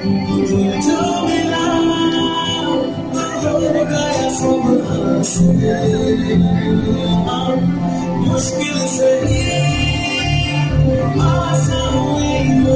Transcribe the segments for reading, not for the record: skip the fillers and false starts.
जो मिला हो गया सब मुश्किल से ही आसान हुई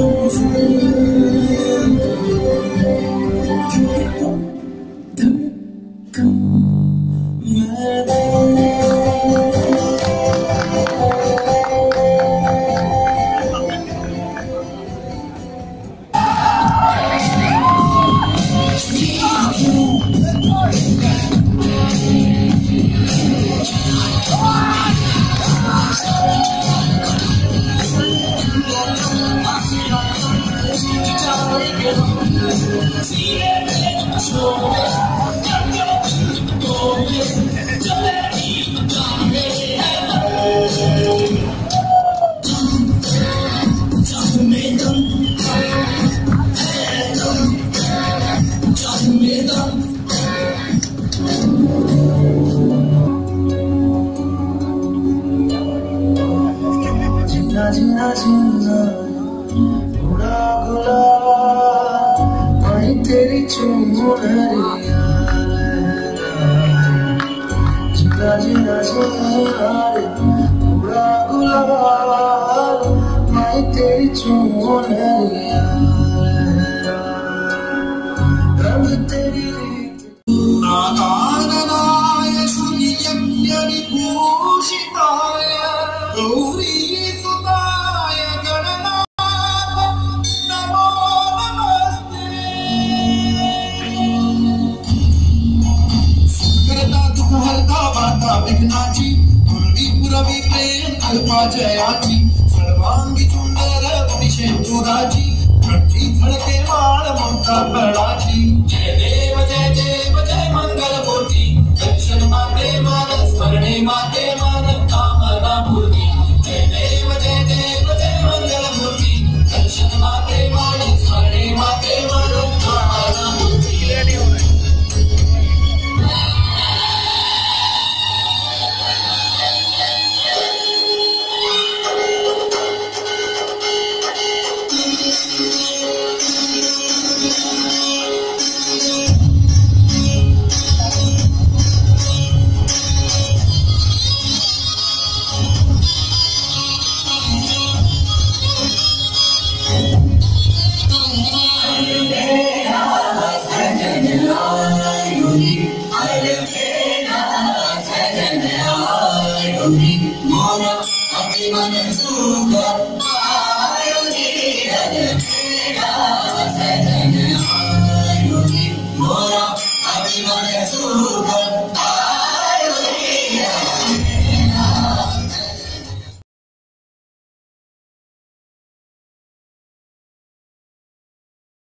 जीना जीना उड़ा गुलाब मैं तेरी चुनरिया जीना जीना जीना उड़ा गुलाब मैं तेरी चुनरिया रंग तेरी नारायण सुनी यज्ञनि पूषिताय गौरी विघ्नाची पूर्वी पुरवी प्रेम अल्पा जयाची सर्वांगी सुंदर विशेषुराची घटती धडके माळ ममता बळाची जय देव जय मंगल मूर्ती दर्शन माते मान स्मरणे माते मान कामना मूर्ती जय देव जय मंगल मूर्ती दर्शन माते मान स्मरणे माते मान कामना मूर्ती मोरा अभिमान सुख आयुधि रजमेरा सजन आयुधि मोरा अभिमान सुख